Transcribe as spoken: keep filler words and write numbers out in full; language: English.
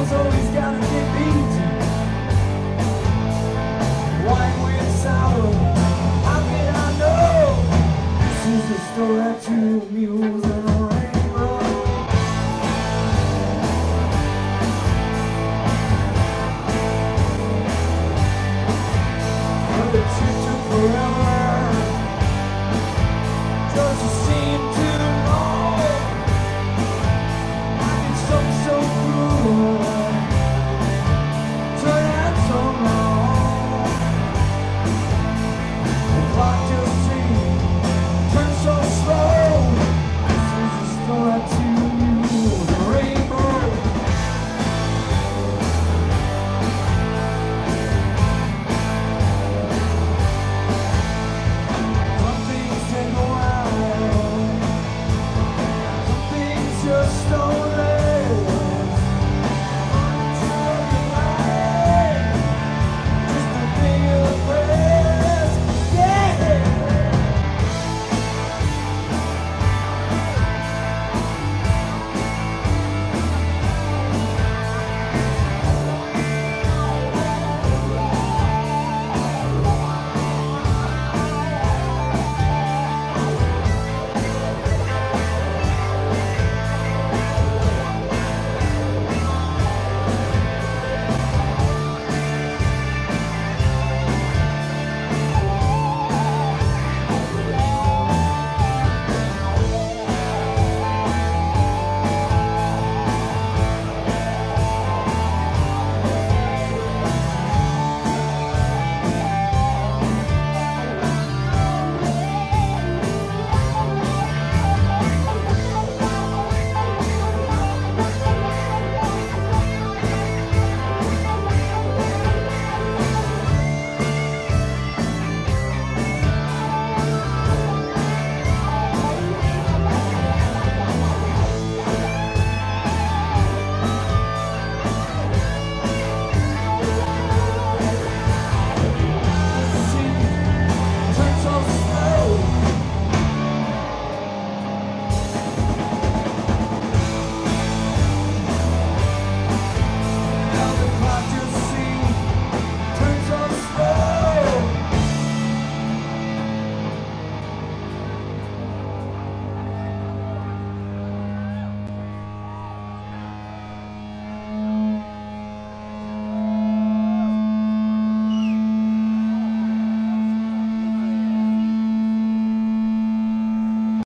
so he's gotta get beaten. Wine with sour, how can I know? This is the story of two mules and a rainbow. But the trip took forever, just to seem to know. I did something so cruel, turned out so wrong. The clock just seemed, turned so slow. This is the story of two mules and a rainbow. Some things take a while, some things just don't